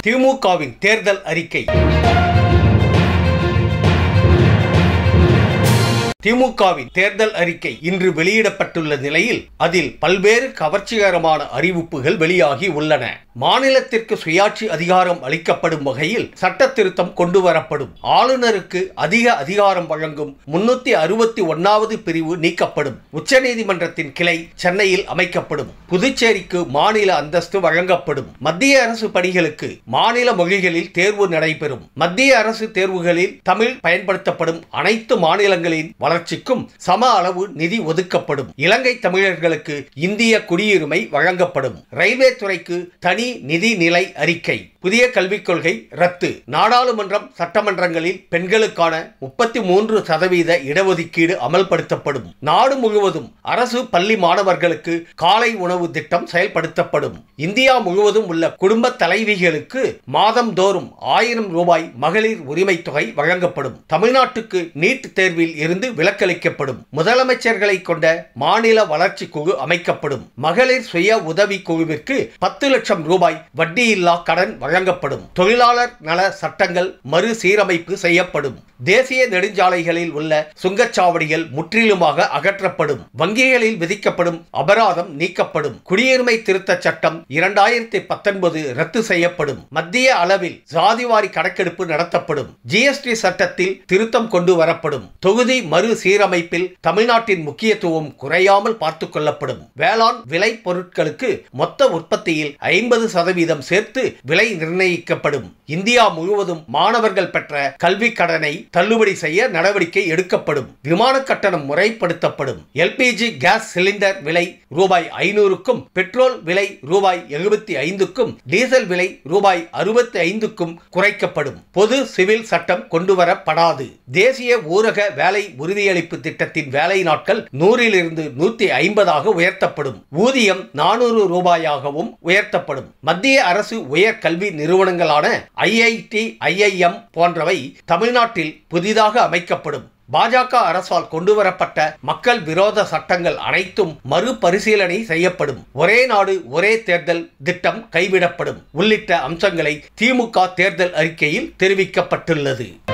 திமுகவின் தேர்தல் அறிக்கை. திமுகவின் தேர்தல் அறிக்கை இன்று வெளியிடப்பட்டுள்ள நிலையில் அதில் பல்வேறு கவர்ச்சிகரமான அறிவிப்புகள் வெளியாகி உள்ளன. மாநிலத்திற்கு சுயாட்சி அதிகாரம் அளிக்கப்படும் வகையில் சட்ட திருத்தம் கொண்டு வரப்படும். ஆளுநருக்கு அதிக அதிகாரம் வழங்கும் 361வது பிரிவு நீக்கப்படும். உச்சநீதிமன்றத்தின் கிளை சென்னையில் அமைக்கப்படும். புதுச்சேரிக்கு மாநில அந்தஸ்து வழங்கப்படும். மத்திய அரசு பணிகளுக்கு மாநில மொழிகளில் தேர்வு நடைபெறும். மத்திய அரசு தேர்வுகளில் தமிழ் பயன்படுத்தப்படும் அனைத்து மாநிலங்களின் வளர்ச்சிக்கும் சம அளவு நிதி ஒதுக்கப்படும். இலங்கை தமிழர்களுக்கு இந்திய குடியுரிமை வழங்கப்படும். ரயில்வே துறைக்கு தனி நிதி நிலை அறிக்கை. புதிய கல்விக் கொள்கை ரத்து. நாடாளுமன்றம் சட்டமன்றங்களில் பெண்களுக்கான 33% இடஒதுக்கீடு அமல்படுத்தப்படும். நாடு முழுவதும் அரசு பள்ளி மாணவர்களுக்கு காலை உணவு திட்டம் செயல்படுத்தப்படும். இந்தியா முழுவதும் உள்ள குடும்ப தலைவிகளுக்கு மாதந்தோறும் 1000 ரூபாய் மகளிர் உரிமை தொகை வழங்கப்படும். தமிழ்நாட்டுக்கு நீட் தேர்வில் இருந்து விலக்களிக்கப்படும். முதலமைச்சர்களை கொண்ட மாநில வளர்ச்சி குழு அமைக்கப்படும். மகளிர் சுய உதவி குழுவிற்கு 10 லட்சம் ரூபாய் வட்டியில்லா கடன் வழங்கப்படும். தொழிலாளர் நல சட்டங்கள் மறுசீரமைப்பு செய்யப்படும். தேசிய நெடுஞ்சாலைகளில் உள்ள சுங்கச்சாவடிகள் முற்றிலுமாக அகற்றப்படும். வங்கிகளில் விதிக்கப்படும் அபராதம் நீக்கப்படும். குடியுரிமை திருத்த சட்டம் 2019 ரத்து செய்யப்படும். மத்திய அளவில் ஜாதிவாரி கணக்கெடுப்பு நடத்தப்படும். ஜிஎஸ்டி சட்டத்தில் திருத்தம் கொண்டு வரப்படும். தொகுதி மறுசீரமைப்பில் தமிழ்நாட்டின் முக்கியத்துவம் குறையாமல் பார்த்துக் கொள்ளப்படும். வேளாண் விளை பொருட்களுக்கு மொத்த உற்பத்தியில் 50% சேர்த்து விலை நிர்ணயிக்கப்படும். இந்தியா முழுவதும் மாணவர்கள் பெற்ற கல்வி கடனை தள்ளுபடி செய்ய நடவடிக்கை எடுக்கப்படும். விமான கட்டணம் முறைப்படுத்தப்படும். எல்பிஜி கேஸ் சிலிண்டர் விலை ரூபாய் 500க்கும் பெட்ரோல் விலை ரூபாய் 75க்கும் டீசல் விலை ரூபாய் 65க்கும் குறைக்கப்படும். பொது சிவில் சட்டம் கொண்டுவரப்படாது. தேசிய ஊரக வேலை உறுதியளிப்பு திட்டத்தின் வேலை நாட்கள் 100லிருந்து 150ஆக உயர்த்தப்படும். ஊதியம் 400 ரூபாயாகவும் உயர்த்தப்படும். மத்திய அரசு உயர் கல்வி நிறுவனங்களான ஐஐடி, ஐஐஎம் போன்றவை தமிழ்நாட்டில் புதிதாக அமைக்கப்படும். பாஜக அரசால் கொண்டுவரப்பட்ட மக்கள் விரோத சட்டங்கள் அனைத்தும் மறுபரிசீலனை செய்யப்படும். ஒரே நாடு ஒரே தேர்தல் திட்டம் கைவிடப்படும் உள்ளிட்ட அம்சங்களை திமுக தேர்தல் அறிக்கையில் தெரிவிக்கப்பட்டுள்ளது.